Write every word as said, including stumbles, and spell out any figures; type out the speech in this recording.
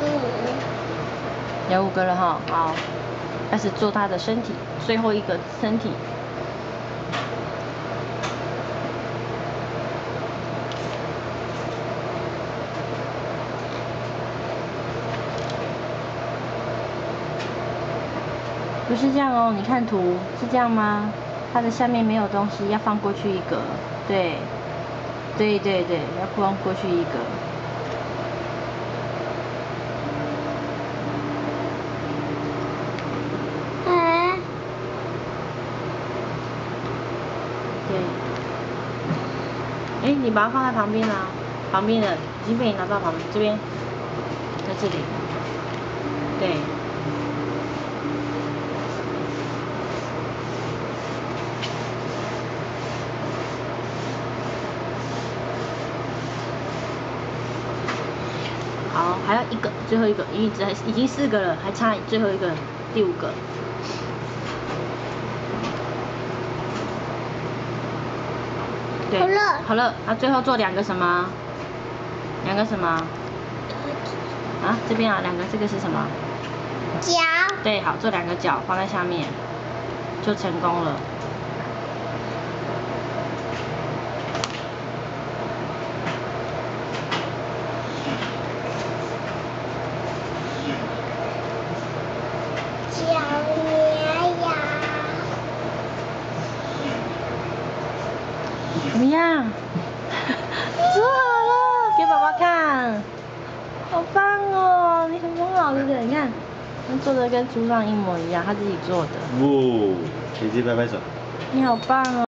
嗯。 有五个了哈，好，开始做他的身体，最后一个身体。不是这样哦，你看图是这样吗？它的下面没有东西，要放过去一个，对，对对对，要放过去一个。 啊。 对。哎，你把它放在旁边啊，旁边的已经被你拿到旁边，这边，在这里，对。好，还有一个，最后一个，因为只还已经四个了，还差最后一个，第五个。对， 好了， 好了，那最后做两个什么？两个什么？啊，这边啊，两个，这个是什么？ 脚。 对，好，做两个脚放在下面，就成功了。 脚绵羊。 怎么样？做好了，给爸爸看。好棒哦，你很好，对不对？你看，他做的跟书上一模一样，他自己做的。 哦，姐姐拍拍手。 你好棒哦。